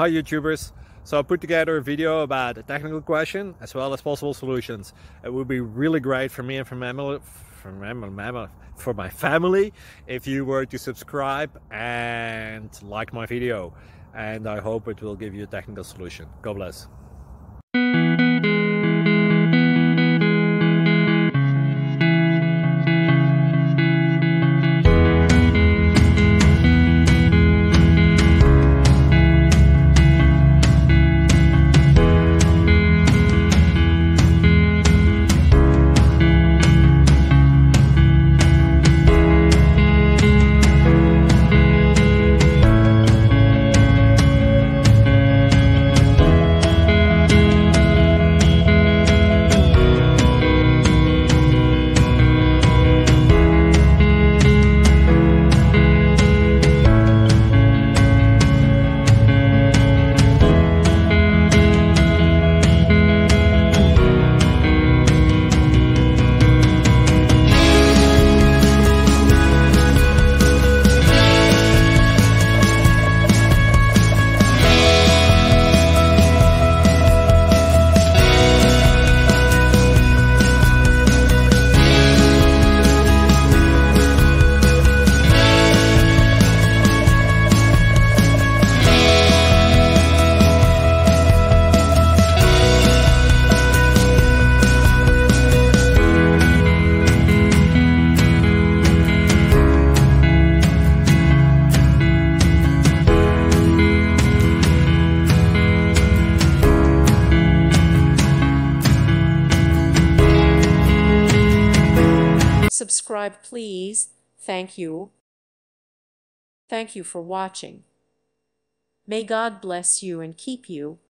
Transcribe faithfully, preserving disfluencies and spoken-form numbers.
Hi YouTubers! So I put together a video about a technical question as well as possible solutions. It would be really great for me and for, mammal, for, mammal, for my family if you were to subscribe and like my video. And I hope it will give you a technical solution. God bless. Subscribe, please. Thank you. Thank you for watching. May God bless you and keep you.